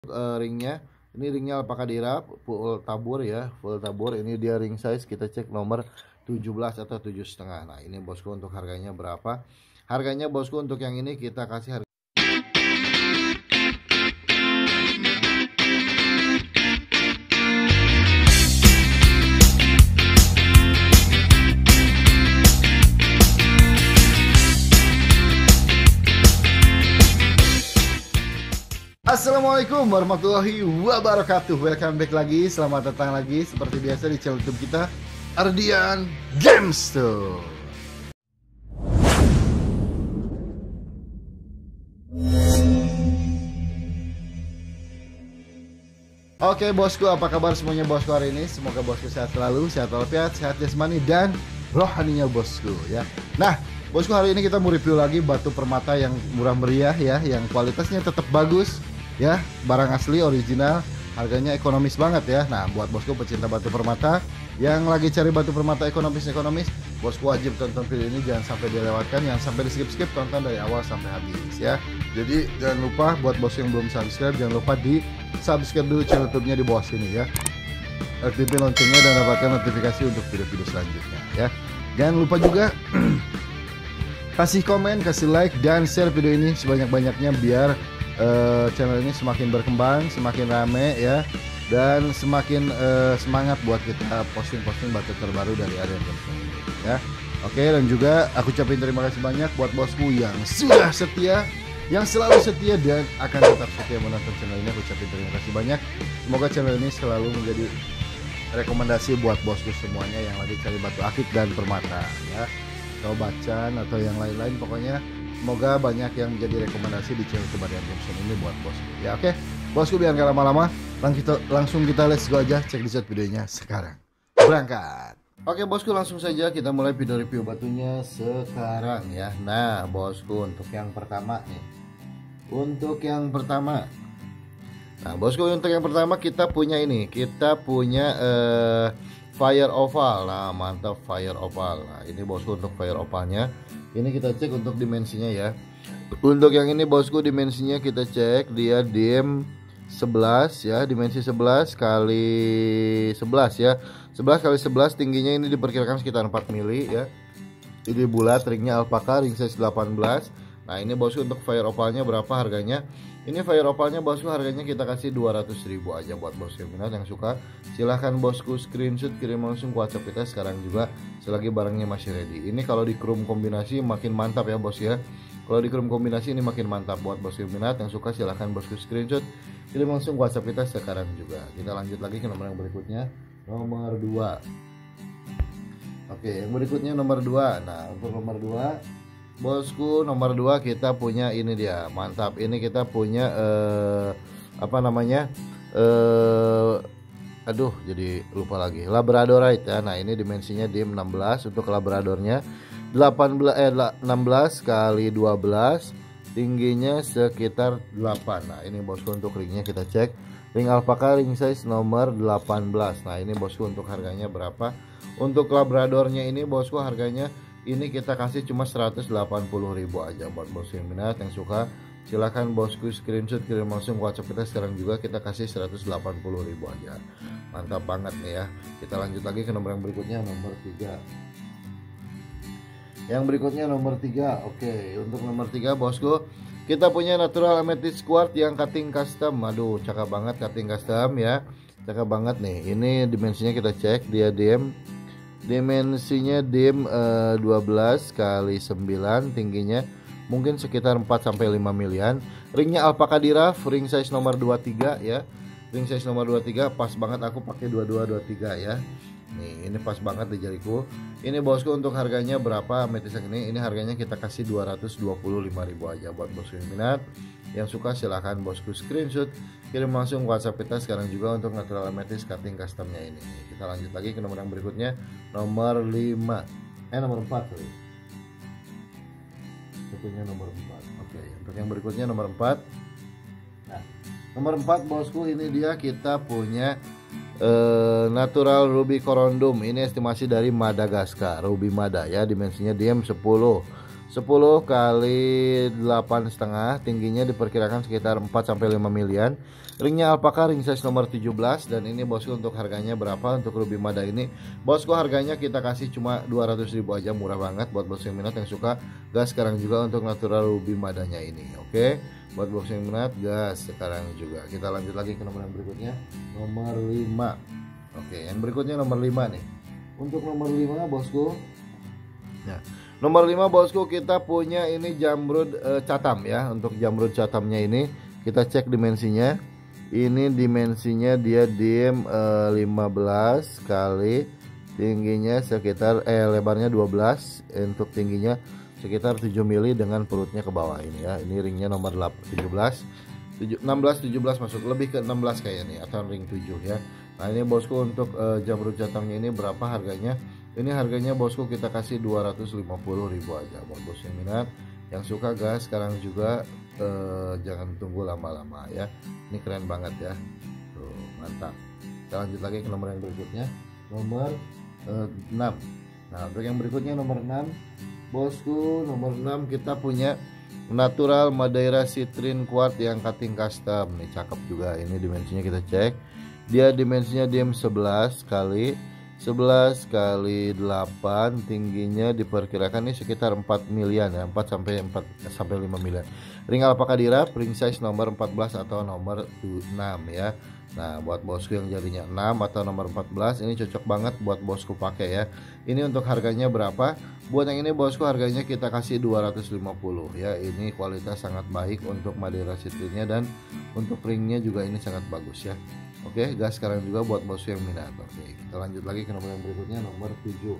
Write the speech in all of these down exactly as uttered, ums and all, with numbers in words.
uh, ringnya. Ini ringnya alpaka dirap full tabur ya, full tabur. Ini dia ring size, kita cek nomor tujuh belas atau tujuh setengah. Nah ini bosku untuk harganya berapa? Harganya bosku untuk yang ini kita kasih harga. Assalamualaikum warahmatullahi wabarakatuh. Welcome back lagi, selamat datang lagi seperti biasa di channel YouTube kita, Ardian Games tuh. Oke bosku, apa kabar semuanya bosku hari ini? Semoga bosku sehat selalu, sehat walafiat, sehat jasmani dan rohaninya bosku ya. Nah bosku, hari ini kita mau review lagi batu permata yang murah meriah ya, yang kualitasnya tetap bagus ya, barang asli original, harganya ekonomis banget ya. Nah buat bosku pecinta batu permata yang lagi cari batu permata ekonomis-ekonomis, bosku wajib tonton video ini, jangan sampai dilewatkan, yang sampai di skip-skip, tonton dari awal sampai habis ya. Jadi jangan lupa buat bosku yang belum subscribe, jangan lupa di subscribe dulu channel YouTube-nya di bawah sini ya, aktifin loncengnya dan dapatkan notifikasi untuk video-video selanjutnya ya. Jangan lupa juga kasih komen, kasih like, dan share video ini sebanyak-banyaknya biar Uh, channel ini semakin berkembang, semakin rame ya, dan semakin uh, semangat buat kita posting-posting batu terbaru dari Ardian Games ya. Oke, dan juga aku ucapin terima kasih banyak buat bosku yang sudah setia, yang selalu setia dan akan tetap setia menonton channel ini. Aku ucapin terima kasih banyak. Semoga channel ini selalu menjadi rekomendasi buat bosku semuanya yang lagi cari batu akik dan permata ya, atau bacan atau yang lain-lain, pokoknya semoga banyak yang menjadi rekomendasi di channel Ardian Games ini buat bosku ya. Oke bosku, biar gak lama-lama, langsung kita, langsung kita let's go aja, cek di videonya sekarang, berangkat. Oke bosku, langsung saja kita mulai video review batunya sekarang ya. Nah bosku, untuk yang pertama nih, untuk yang pertama nah bosku untuk yang pertama kita punya ini, kita punya uh, fire oval. Nah mantap, fire oval. Nah ini bosku untuk fire ovalnya, ini kita cek untuk dimensinya ya. Untuk yang ini bosku, dimensinya kita cek, dia dim sebelas ya, dimensi sebelas kali sebelas ya, sebelas kali sebelas, tingginya ini diperkirakan sekitar empat mili ya. Ini bulat, ringnya alpaka, ring size delapan belas. Nah ini bosku untuk fire opalnya berapa harganya? Ini fire opalnya bosku harganya kita kasih dua ratus ribu aja buat bosku yang minat, yang suka silahkan bosku screenshot, kirim langsung ke WhatsApp kita sekarang juga selagi barangnya masih ready. Ini kalau di chrome kombinasi makin mantap ya bos ya. Kalau di chrome kombinasi ini makin mantap buat bosku yang minat, yang suka silahkan bosku screenshot, kirim langsung ke WhatsApp kita sekarang juga. Kita lanjut lagi ke nomor yang berikutnya, nomor dua. Oke, yang berikutnya nomor dua. Nah untuk nomor dua bosku, nomor dua kita punya ini dia, mantap. Ini kita punya eh, apa namanya, eh, aduh jadi lupa lagi, labradorite ya. Nah ini dimensinya dim enam belas untuk labradornya, delapan belas eh enam belas kali dua belas, tingginya sekitar delapan. Nah ini bosku untuk ringnya kita cek, ring alpaka, ring size nomor delapan belas. Nah ini bosku untuk harganya berapa? Untuk labradornya ini bosku harganya ini kita kasih cuma seratus delapan puluh ribu aja buat bosku yang minat, yang suka silahkan bosku screenshot, kirim langsung ke WhatsApp kita sekarang juga, kita kasih seratus delapan puluh ribu aja. Mantap banget nih ya. Kita lanjut lagi ke nomor yang berikutnya, nomor tiga. Yang berikutnya nomor tiga. Oke, untuk nomor tiga bosku kita punya natural amethyst quartz yang cutting custom. Aduh cakep banget, cutting custom ya, cakep banget nih. Ini dimensinya kita cek, dia dim dimensinya dim uh, dua belas kali sembilan, tingginya mungkin sekitar empat sampai lima milian. Ringnya alpaka diraf, ring size nomor dua puluh tiga ya. Ring size nomor dua puluh tiga, pas banget aku pakai dua puluh dua dua puluh tiga ya. Nih, ini pas banget di jariku. Ini bosku untuk harganya berapa amethyst ini? Ini harganya kita kasih dua ratus dua puluh lima ribu aja buat bosku yang minat. Yang suka silahkan bosku screenshot, kirim langsung WhatsApp kita sekarang juga untuk natural amethyst cutting customnya ini. Kita lanjut lagi ke nomor yang berikutnya, nomor lima. Eh nomor empat sorry. Tentunya nomor empat. Oke, untuk yang berikutnya nomor empat. Nah, nomor empat bosku, ini dia kita punya uh, natural ruby corundum. Ini estimasi dari Madagaskar, ruby mada ya, dimensinya dim sepuluh sepuluh kali delapan setengah, tingginya diperkirakan sekitar empat sampai lima milian. Ringnya alpaka ring size nomor tujuh belas, dan ini bosku untuk harganya berapa untuk Ruby Mada ini? Bosku harganya kita kasih cuma dua ratus ribu aja, murah banget buat bosku yang minat yang suka gas sekarang juga untuk natural Ruby Madanya ini. Oke, buat bosku yang minat gas sekarang juga. Kita lanjut lagi ke nomor yang berikutnya, nomor lima. Oke, yang berikutnya nomor lima nih. Untuk nomor lima bosku. Nah, nomor lima bosku kita punya ini jamrud e, catam ya. Untuk jamrud catamnya ini kita cek dimensinya. Ini dimensinya dia dim e, lima belas kali tingginya sekitar eh lebarnya dua belas, untuk tingginya sekitar tujuh mili dengan perutnya ke bawah ini ya. Ini ringnya nomor tujuh belas, enam belas tujuh belas masuk, lebih ke enam belas kayaknya nih, atau ring tujuh ya. Nah, ini bosku untuk e, jamrud catamnya ini berapa harganya? Ini harganya bosku kita kasih dua ratus lima puluh ribu aja buat bos yang minat yang suka gas sekarang juga. Eh, jangan tunggu lama-lama ya, ini keren banget ya. Tuh, mantap. Kita lanjut lagi ke nomor yang berikutnya, nomor eh, enam. Nah, untuk yang berikutnya nomor enam bosku, nomor enam kita punya natural Madeira Citrine Quart yang cutting custom nih, cakep juga. Ini dimensinya kita cek, dia dimensinya dim sebelas kali sebelas kali delapan, tingginya diperkirakan ini sekitar empat milian ya, empat sampai empat sampai lima milian. Ring alpaka dirap, ring size nomor empat belas atau nomor enam ya. Nah, buat bosku yang jadinya enam atau nomor empat belas ini cocok banget buat bosku pakai ya. Ini untuk harganya berapa? Buat yang ini bosku harganya kita kasih dua ratus lima puluh ya. Ini kualitas sangat baik untuk Madeira Citrine-nya, dan untuk ringnya juga ini sangat bagus ya. Oke, gas sekarang juga buat bosku yang minat. Oke, kita lanjut lagi ke nomor yang berikutnya, nomor tujuh.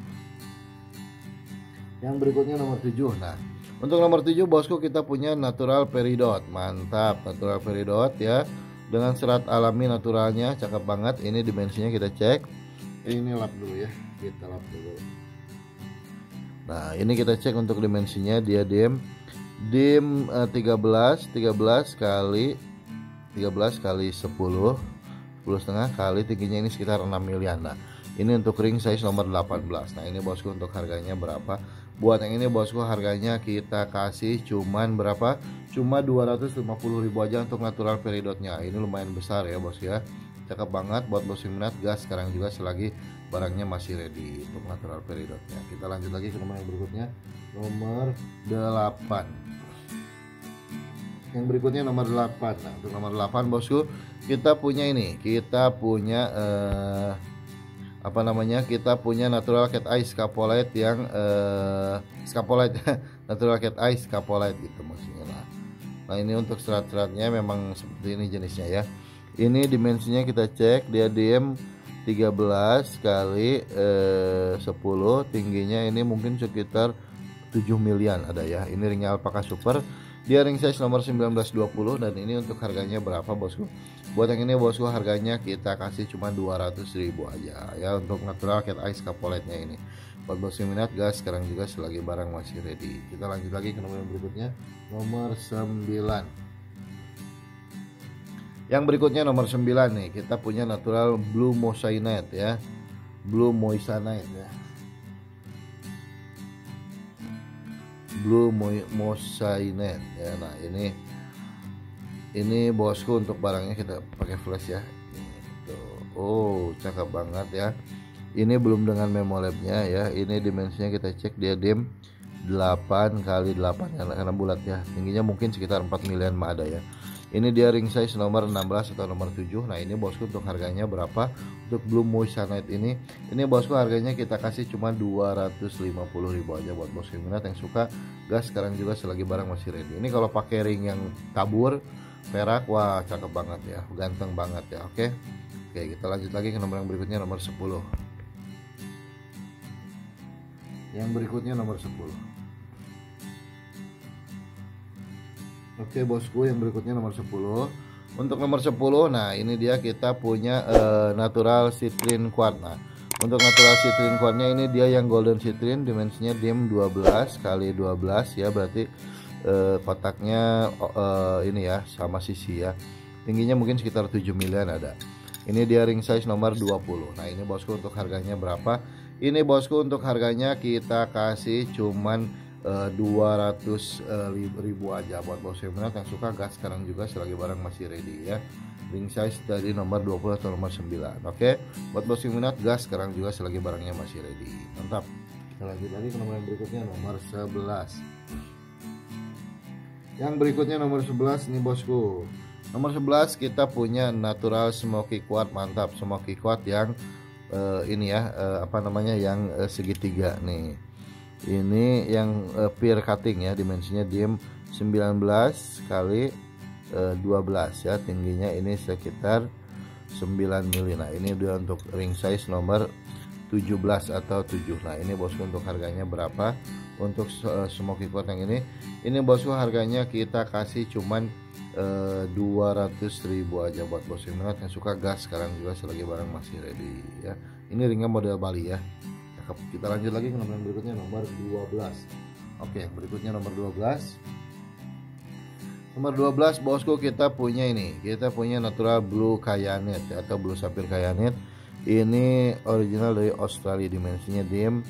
Yang berikutnya nomor tujuh. Nah, untuk nomor tujuh bosku kita punya natural peridot. Mantap, natural peridot ya. Dengan serat alami naturalnya, cakep banget. Ini dimensinya kita cek. Ini lap dulu ya. Kita lap dulu. Nah, ini kita cek untuk dimensinya, dia dim dim eh, tiga belas kali tiga belas kali sepuluh, sepuluh setengah kali tingginya ini sekitar enam milian. Nah, ini untuk ring size nomor delapan belas. Nah, ini bosku untuk harganya berapa? Buat yang ini bosku harganya kita kasih cuman berapa? Cuma dua ratus lima puluh ribu aja untuk natural peridotnya. Ini lumayan besar ya bos ya. Cakep banget buat bos yang minat gas sekarang juga selagi barangnya masih ready untuk natural peridotnya. Kita lanjut lagi ke nomor yang berikutnya, nomor delapan. Yang berikutnya nomor delapan. Nah, untuk nomor delapan bosku kita punya ini, kita punya eh, apa namanya? Kita punya natural cat eye scapolite yang eh, scapolite natural cat eye scapolite gitu maksudnya. Nah, nah ini untuk serat-seratnya memang seperti ini jenisnya ya. Ini dimensinya kita cek, dia dim tiga belas kali eh, sepuluh, tingginya ini mungkin sekitar tujuh milian ada ya. Ini ringnya alpaka super. Dia ring size nomor sembilan belas dua puluh, dan ini untuk harganya berapa bosku? Buat yang ini bosku harganya kita kasih cuma dua ratus ribu aja ya untuk natural cat eye scapolite-nya ini. Buat bosku yang minat gas sekarang juga selagi barang masih ready. Kita lanjut lagi ke nomor yang berikutnya, nomor sembilan. Yang berikutnya nomor sembilan nih, kita punya natural blue moissanite ya. Blue moissanite ya. Blue moissanite ya. Nah, ini ini bosku untuk barangnya kita pakai flash ya. Gitu. Oh, cakep banget ya. Ini belum dengan memolabnya ya. Ini dimensinya kita cek, dia dim delapan kali delapan karena bulat ya. Tingginya mungkin sekitar empat milian mah ada ya. Ini dia ring size nomor enam belas atau nomor tujuh. Nah, ini bosku untuk harganya berapa? Untuk blue moissanite ini, ini bosku harganya kita kasih cuma dua ratus lima puluh ribu aja buat bosku yang minat yang suka gas sekarang juga selagi barang masih ready. Ini kalau pakai ring yang tabur perak, wah cakep banget ya, ganteng banget ya. Oke. Oke, kita lanjut lagi ke nomor yang berikutnya, nomor sepuluh. Yang berikutnya nomor sepuluh. Oke bosku, yang berikutnya nomor sepuluh. Untuk nomor sepuluh, nah ini dia kita punya uh, natural citrine quart. Nah, untuk natural citrine quartnya ini dia yang golden citrine, dimensinya dim dua belas kali dua belas ya, berarti uh, kotaknya uh, ini ya sama sisi ya. Tingginya mungkin sekitar tujuh milian ada. Ini dia ring size nomor dua puluh. Nah, ini bosku untuk harganya berapa? Ini bosku untuk harganya kita kasih cuman uh, dua ratus ribu aja. Buat bosku yang minat yang suka gas sekarang juga selagi barang masih ready ya. Ring size dari nomor dua puluh atau nomor sembilan. Oke, buat bosku yang minat gas sekarang juga selagi barangnya masih ready. Mantap. Kita lanjut lagi ke nomor yang berikutnya, nomor sebelas. Yang berikutnya nomor sebelas nih bosku. Nomor sebelas kita punya natural smoky quartz. Mantap, smoky quartz yang uh, ini ya, uh, apa namanya, yang uh, segitiga nih. Ini yang uh, pear cutting ya, dimensinya diem sembilan belas kali dua belas ya, tingginya ini sekitar sembilan mili. Nah ini dia untuk ring size nomor tujuh belas atau tujuh. Nah ini bosku untuk harganya berapa untuk uh, smoky quartz yang ini? Ini bosku harganya kita kasih cuman uh, dua ratus ribu aja. Buat bosku yang minat yang suka gas sekarang juga selagi barang masih ready ya. Ini ringnya model Bali ya. Cakep. Kita lanjut lagi ke nomor yang berikutnya, nomor dua belas. Oke, berikutnya nomor dua belas. Nomor dua belas bosku kita punya ini, kita punya natural blue kyanite atau blue sapphire kyanite. Ini original dari Australia, dimensinya dim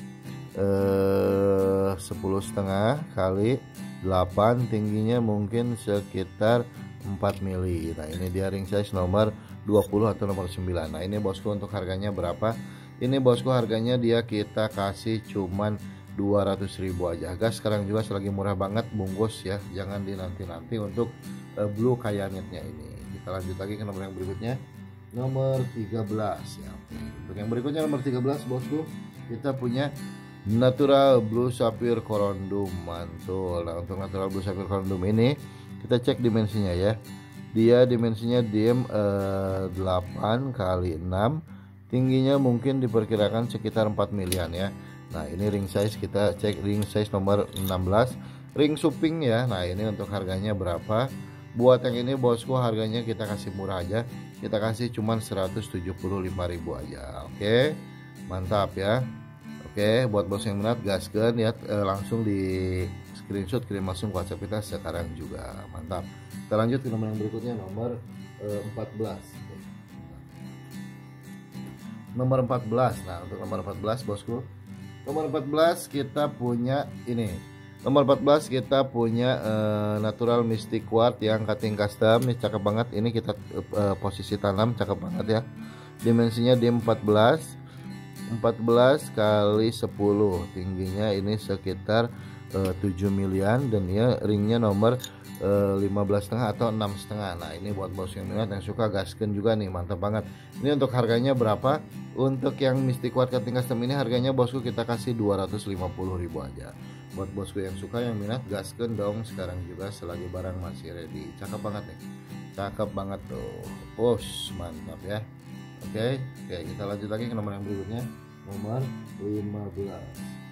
eh, sepuluh setengah kali delapan, tingginya mungkin sekitar empat mili. Nah ini dia ring size nomor dua puluh atau nomor sembilan. Nah ini bosku untuk harganya berapa? Ini bosku harganya dia kita kasih cuman dua ratus ribu aja. Gas sekarang juga selagi murah banget, bungkus ya, jangan dinanti-nanti untuk uh, blue kyanite-nya ini. Kita lanjut lagi ke nomor yang berikutnya, nomor tiga belas ya. Untuk yang berikutnya nomor tiga belas bosku, kita punya natural blue sapphire corundum. Mantul. Nah untuk natural blue sapphire corundum ini kita cek dimensinya ya. Dia dimensinya diem uh, delapan kali enam, tingginya mungkin diperkirakan sekitar empat milian ya. Nah ini ring size, kita cek ring size nomor enam belas, ring suping ya. Nah ini untuk harganya berapa? Buat yang ini bosku harganya kita kasih murah aja, kita kasih cuman seratus tujuh puluh lima ribu aja. Oke, mantap ya. Oke, buat bos yang minat gaskan ya, eh, langsung di screenshot kirim langsung ke WhatsApp kita sekarang juga. Mantap. Kita lanjut ke nomor yang berikutnya, nomor eh, empat belas. Nomor empat belas. Nah untuk nomor empat belas bosku, nomor empat belas kita punya ini. Nomor empat belas kita punya uh, natural mystic quartz yang cutting custom. Nih cakep banget. Ini kita uh, posisi tanam cakep banget ya. Dimensinya di empat belas kali sepuluh. Tingginya ini sekitar uh, tujuh milian dan ya ringnya nomor uh, lima belas setengah atau enam setengah. Nah, ini buat bos yang minat yang suka gasken juga nih, mantap banget. Ini untuk harganya berapa? Untuk yang Mystic Quartz Cutting Custom ini harganya bosku kita kasih dua ratus lima puluh ribu aja. Buat bosku yang suka yang minat gasken dong sekarang juga selagi barang masih ready. Cakep banget nih. Cakep banget tuh. Bos, mantap ya. Oke, oke kita lanjut lagi ke nomor yang berikutnya, nomor lima belas.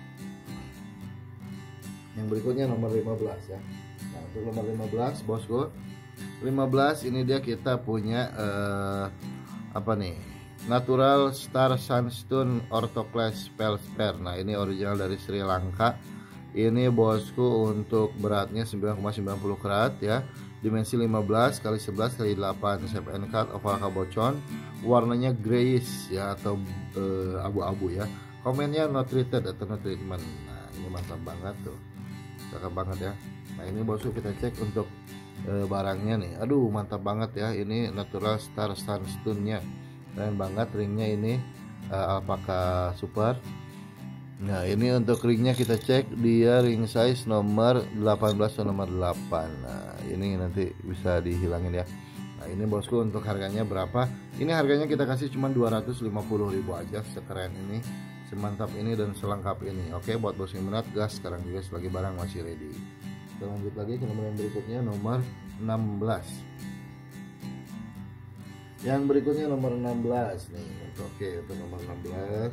Yang berikutnya nomor lima belas ya. Nah, untuk nomor lima belas bosku, lima belas ini dia kita punya uh, apa nih? Natural Star Sunstone Orthoclase Feldspath. Nah, ini original dari Sri Lanka. Ini bosku untuk beratnya sembilan koma sembilan puluh karat ya. Dimensi lima belas kali sebelas kali delapan, shape and cut oval kabocon. Warnanya grayish ya atau uh, abu-abu ya. Komennya no treated atau no treatment. Nah, ini mantap banget tuh. Cakep banget ya. Nah, ini bosku kita cek untuk uh, barangnya nih. Aduh, mantap banget ya. Ini natural Star Sunstone-nya. Keren banget, ringnya ini uh, alpaka super. Nah ini untuk ringnya kita cek, dia ring size nomor delapan belas atau nomor delapan. Nah ini nanti bisa dihilangin ya. Nah ini bosku untuk harganya berapa? Ini harganya kita kasih cuma dua ratus lima puluh ribu aja. Sekeren ini, semantap ini dan selengkap ini. Oke, buat bos yang minat gas sekarang juga selagi barang masih ready. Kita lanjut lagi ke nomor yang berikutnya, nomor enam belas. Yang berikutnya nomor enam belas nih. Oke, untuk nomor enam belas.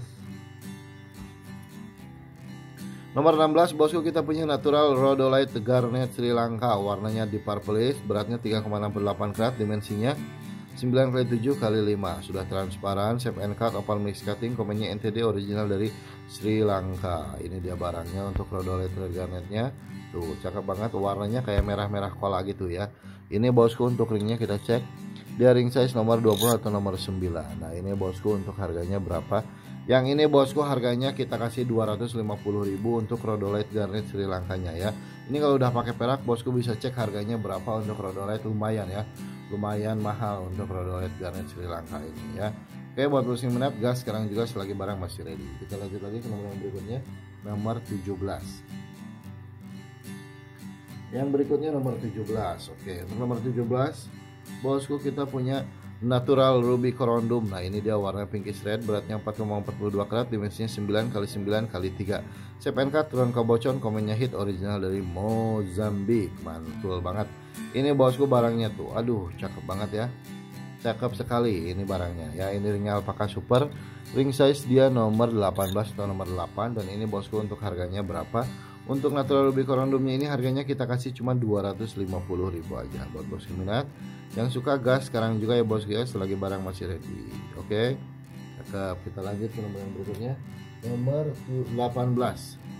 Nomor enam belas bosku kita punya natural rhodolite garnet Sri Lanka. Warnanya di purplish, beratnya tiga koma enam delapan karat, dimensinya sembilan kali tujuh kali lima. Sudah transparan, shape and cut oval mix cutting, komennya N T D original dari Sri Lanka. Ini dia barangnya untuk rhodolite garnetnya. Tuh, cakep banget, warnanya kayak merah-merah kola gitu ya. Ini bosku untuk ringnya kita cek. Dia ring size nomor dua puluh atau nomor sembilan. Nah ini bosku untuk harganya berapa? Yang ini bosku harganya kita kasih dua ratus lima puluh ribu untuk rhodolite garnet Sri Lankanya ya. Ini kalau udah pakai perak bosku bisa cek harganya berapa untuk rhodolite, lumayan ya. Lumayan mahal untuk rhodolite garnet Sri Lanka ini ya. Oke, buat bosku yang minat gas sekarang juga selagi barang masih ready. Kita lanjut lagi ke nomor yang berikutnya, nomor tujuh belas. Yang berikutnya nomor tujuh belas. Oke, untuk nomor tujuh belas bosku kita punya natural ruby corundum. Nah, ini dia warna pinkish red, beratnya empat koma empat dua karat, dimensinya sembilan kali sembilan kali tiga. Shape and cut turun kabocon, komennya hit, original dari Mozambik. Mantul banget. Ini bosku barangnya tuh. Aduh, cakep banget ya. Cakep sekali ini barangnya ya. Ini ringnya alpaka super, ring size dia nomor delapan belas atau nomor delapan. Dan ini bosku untuk harganya berapa? Untuk natural ruby corundumnya ini harganya kita kasih cuma dua ratus lima puluh ribu aja buat bosku minat. Yang suka gas sekarang juga ya bosku ya, selagi barang masih ready. Oke, cakep. Kita lanjut ke nomor yang berikutnya, nomor delapan belas.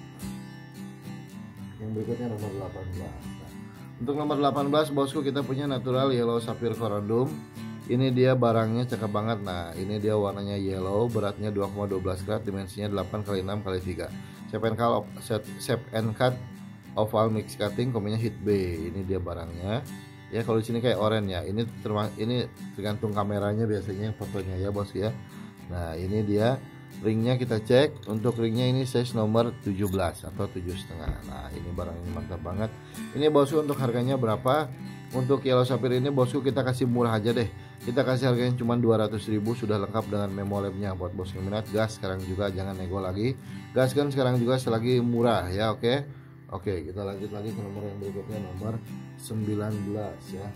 Yang berikutnya nomor delapan belas. Nah, untuk nomor delapan belas bosku kita punya natural yellow sapphire corundum. Ini dia barangnya cakep banget. Nah, ini dia warnanya yellow, beratnya dua koma satu dua karat, dimensinya delapan kali enam kali tiga. Shape and cut, shape and cut oval mix cutting, komennya hit B. Ini dia barangnya. Ya, kalau di sini kayak oranye ya. Ini terma ini tergantung kameranya biasanya fotonya ya, bos ya. Nah, ini dia ringnya kita cek. Untuk ringnya ini size nomor tujuh belas atau tujuh koma lima. Nah, ini barangnya mantap banget. Ini bosku untuk harganya berapa? Untuk yellow sapphire ini bosku kita kasih murah aja deh. Kita kasih harganya cuma dua ratus ribu, sudah lengkap dengan memo labnya. Buat bos yang minat gas sekarang juga, jangan nego lagi. Gas kan sekarang juga selagi murah ya. Oke. Oke, kita lanjut lagi ke nomor yang berikutnya, nomor sembilan belas ya.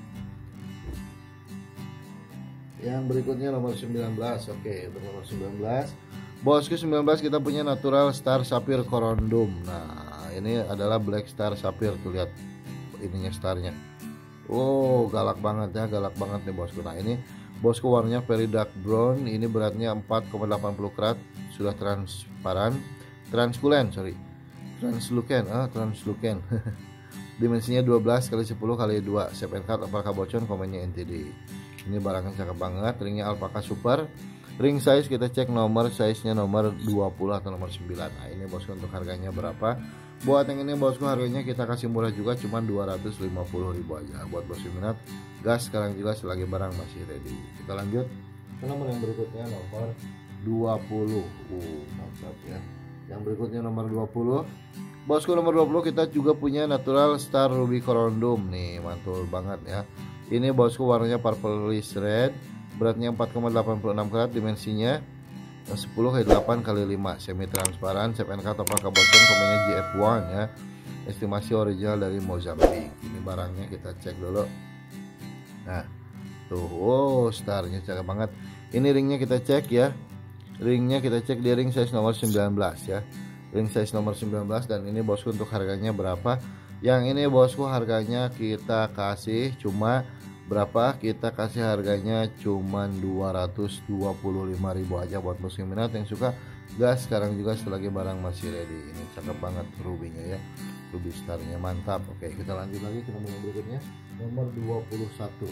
Yang berikutnya nomor sembilan belas. Oke, untuk nomor sembilan belas bosku sembilan belas kita punya natural star sapphire corundum. Nah, ini adalah black star sapphire, tuh lihat ininya starnya. Oh, galak banget ya, galak banget nih bosku. Nah, ini bosku warnanya very dark brown. Ini beratnya empat koma delapan puluh karat, sudah transparan, translucent, sorry. Translucent, ah, translucent. Dimensinya dua belas kali sepuluh kali dua. Shape and cut alpaka bocon, komennya N T D. Ini barangnya cakep banget, ringnya alpaka super. Ring size kita cek nomor size-nya nomor dua puluh atau nomor sembilan. Nah, ini bosku untuk harganya berapa? Buat yang ini bosku harganya kita kasih murah juga, cuma dua ratus lima puluh ribu aja. Buat bosku minat gas sekarang juga selagi barang masih ready. Kita lanjut ke nomor yang berikutnya, nomor dua puluh. Uh, mantap ya. Yang berikutnya nomor dua puluh. Bosku nomor dua puluh kita juga punya natural star ruby corundum nih, mantul banget ya. Ini bosku warnanya purplish red, beratnya empat koma delapan enam karat, dimensinya sepuluh kali delapan kali lima, semi transparan, shape and cut alpaka bocon, komennya G F satu ya. Estimasi original dari Mozambik. Ini barangnya kita cek dulu. Nah, tuh, wow, starnya cakep banget. Ini ringnya kita cek ya. Ringnya kita cek di ring size nomor sembilan belas ya. Ring size nomor sembilan belas. Dan ini bosku untuk harganya berapa? Yang ini bosku harganya kita kasih cuma berapa? Kita kasih harganya cuma dua ratus dua puluh lima ribu aja buat bosku yang minat yang suka gas sekarang juga selagi barang masih ready. Ini cakep banget rubinya ya. Ruby starnya mantap. Oke, kita lanjut lagi ke nomor yang berikutnya, nomor dua puluh satu.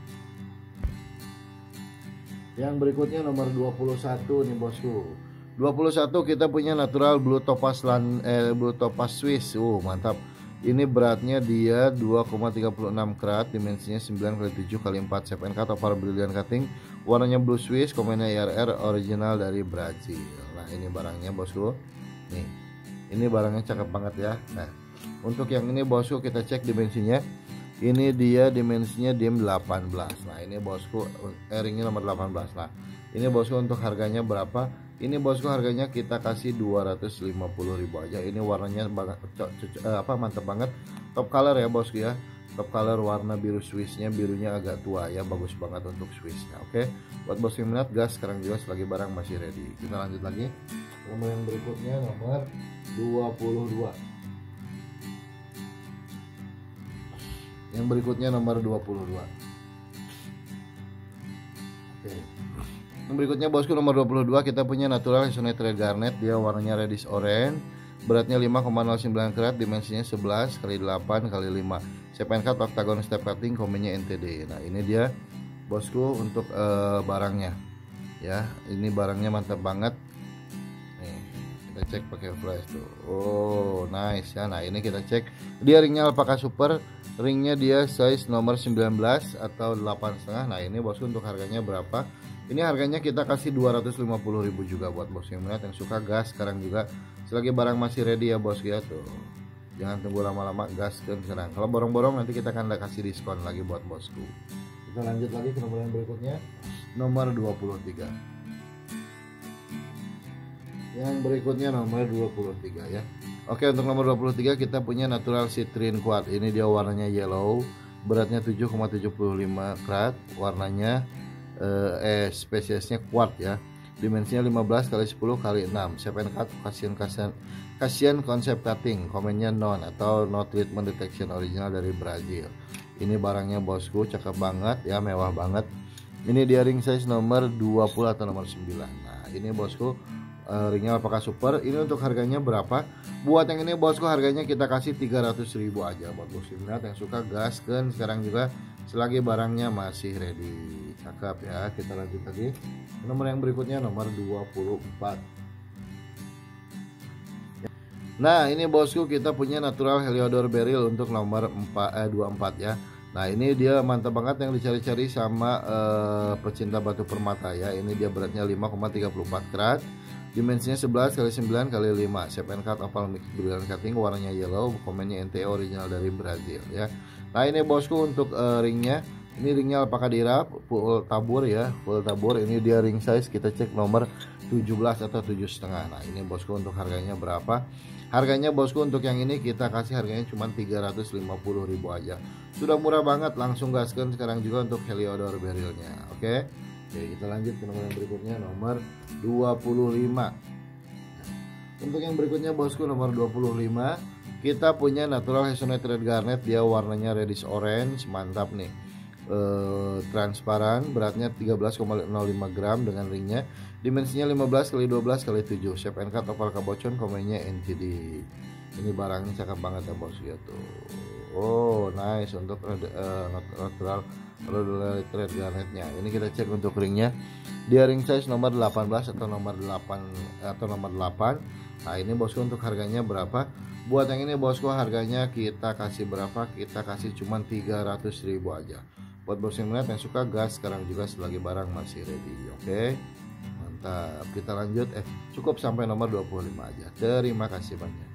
Yang berikutnya nomor dua puluh satu nih bosku. dua puluh satu kita punya natural blue topaz lan eh, blue topaz Swiss. Uh, mantap. Ini beratnya dia dua koma tiga enam karat, dimensinya sembilan kali tujuh kali empat, shape and cut oval brilliant cutting, warnanya blue Swiss, komennya I R R, original dari Brazil. Nah, ini barangnya bosku. Nih. Ini barangnya cakep banget ya. Nah, untuk yang ini bosku kita cek dimensinya. Ini dia dimensinya dim delapan belas. Nah, ini bosku ringnya nomor delapan belas. Nah, ini bosku untuk harganya berapa? Ini bosku harganya kita kasih dua ratus lima puluh ribu aja. Ini warnanya banget eh, apa mantap banget. Top color ya bosku ya. Top color warna biru Swissnya, birunya agak tua ya, bagus banget untuk Swissnya. Oke, buat bosku yang minat gas sekarang juga selagi barang masih ready. Kita lanjut lagi. Nomor yang berikutnya nomor dua puluh dua. Yang berikutnya nomor dua puluh dua. Oke. Yang berikutnya bosku nomor dua puluh dua kita punya natural Sonnet Red Garnet, dia warnanya reddish orange, beratnya lima koma nol sembilan karat, dimensinya sebelas kali delapan kali lima, shape and cut octagon step cutting, komennya N T D. Nah, ini dia bosku untuk uh, barangnya. Ya, ini barangnya mantap banget. kita cek pakai flash tuh. Oh nice ya. Nah ini kita cek dia ringnya Alpaka Super, ringnya dia size nomor sembilan belas atau delapan setengah. Nah ini bosku untuk harganya berapa? Ini harganya kita kasih dua ratus lima puluh ribu juga buat bos yang minat yang suka gas sekarang juga. Selagi barang masih ready ya bos ya tuh. Jangan tunggu lama-lama, gas kan sekarang. Kalau borong-borong nanti kita akan kasih diskon lagi buat bosku. Kita lanjut lagi ke nomor yang berikutnya, nomor dua puluh tiga. Yang berikutnya nomor dua puluh tiga ya. Oke, untuk nomor dua puluh tiga kita punya Natural Citrine Quad. Ini dia warnanya yellow, beratnya tujuh koma tujuh lima karat, warnanya eh, eh spesiesnya quad ya. Dimensinya lima belas kali sepuluh kali enam. Shape and cut kasian kasian kasian konsep cutting, komennya non atau no treatment detection, original dari Brazil. Ini barangnya bosku, cakep banget ya, mewah banget. Ini dia ring size nomor dua puluh atau nomor sembilan. Nah, ini bosku uh, ringnya Alpaka Super. Ini untuk harganya berapa? Buat yang ini bosku harganya kita kasih tiga ratus ribu aja buat bosku yang suka gas kan sekarang juga selagi barangnya masih ready. Cakep ya. Kita lanjut lagi. Nomor yang berikutnya nomor dua puluh empat. Nah ini bosku kita punya Natural Heliodor Beryl untuk nomor empat, eh, dua puluh empat ya. Nah ini dia mantap banget yang dicari-cari sama eh, pecinta batu permata ya. Ini dia beratnya lima koma tiga empat karat, dimensinya sebelas kali sembilan kali lima. Shape and cut oval mix brilliant cutting, warnanya yellow, komennya N T O, original dari Brazil ya. Nah ini bosku untuk eh, ringnya, ini ringnya Alpaka Dirap full tabur ya, full tabur. Ini dia ring size kita cek nomor tujuh belas atau tujuh setengah. Nah ini bosku untuk harganya berapa? Harganya bosku untuk yang ini kita kasih harganya cuma tiga ratus lima puluh ribu aja. Sudah murah banget, langsung gaskan sekarang juga untuk Heliodor Berylnya. Oke. Oke, kita lanjut ke nomor yang berikutnya, nomor dua puluh lima. Untuk yang berikutnya bosku nomor dua puluh lima, kita punya Natural Hazelnut Red Garnet, dia warnanya reddish orange, mantap nih. Eh, transparan, beratnya tiga belas koma nol lima gram dengan ringnya, dimensinya lima belas kali dua belas kali tujuh. Shape and cut oval kabocon, komennya N T D. Ini barangnya cakep banget ya bos ya tuh. Oh nice untuk uh, natural red garnetnya. Ini kita cek untuk ringnya, dia ring size nomor delapan belas atau nomor delapan atau nomor delapan. Nah ini bosku untuk harganya berapa? Buat yang ini bosku harganya kita kasih berapa? Kita kasih cuma tiga ratus ribu aja. Buat bos yang minat yang suka gas sekarang juga selagi barang masih ready. Oke, mantap. Kita lanjut. Eh cukup sampai nomor dua puluh lima aja. Terima kasih banyak.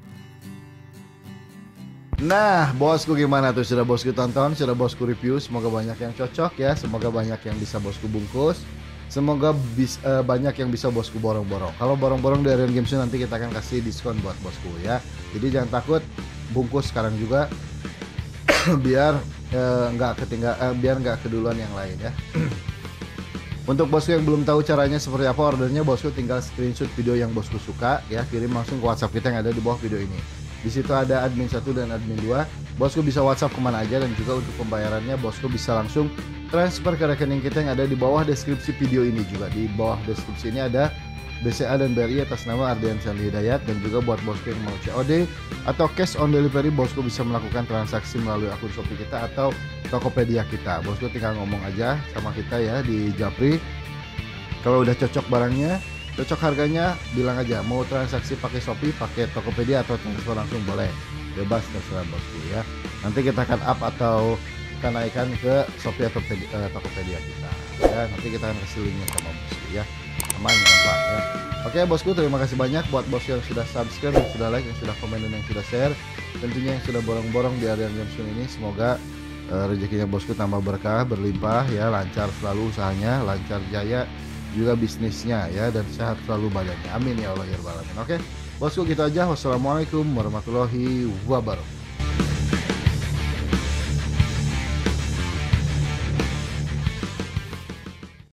Nah bosku gimana tuh, sudah bosku tonton, sudah bosku review, semoga banyak yang cocok ya, semoga banyak yang bisa bosku bungkus, semoga bis, uh, banyak yang bisa bosku borong-borong. Kalau borong-borong dari Arian Games nanti kita akan kasih diskon buat bosku ya, jadi jangan takut, bungkus sekarang juga biar nggak uh, ketinggal uh, biar nggak keduluan yang lain ya. Untuk bosku yang belum tahu caranya seperti apa ordernya, bosku tinggal screenshot video yang bosku suka ya, kirim langsung ke WhatsApp kita yang ada di bawah video ini. Di situ ada admin satu dan admin dua. Bosku bisa WhatsApp kemana aja, dan juga untuk pembayarannya bosku bisa langsung transfer ke rekening kita yang ada di bawah deskripsi video ini juga. Di bawah deskripsi ini ada B C A dan B R I atas nama Ardian Sandi Hidayat, dan juga buat bosku yang mau C O D atau cash on delivery, bosku bisa melakukan transaksi melalui akun Shopee kita atau Tokopedia kita. Bosku tinggal ngomong aja sama kita ya di Japri. Kalau udah cocok barangnya, cocok harganya, bilang aja mau transaksi pakai Shopee, pakai Tokopedia atau transfer langsung boleh, bebas terserah bosku ya. Nanti kita akan up atau kita naikkan ke Shopee atau uh, Tokopedia kita ya. Nanti kita akan kasih linknya sama bosku ya, aman gampang ya. Oke bosku, terima kasih banyak buat bos yang sudah subscribe, yang sudah like, yang sudah komen, dan yang sudah share, tentunya yang sudah borong-borong di Arian Games ini. Semoga uh, rezekinya bosku tambah berkah, berlimpah ya, lancar selalu usahanya, lancar jaya juga bisnisnya ya, dan sehat selalu badannya, amin ya Allah ya rabbal alamin. Oke bosku, gitu aja. Wassalamualaikum warahmatullahi wabarakatuh.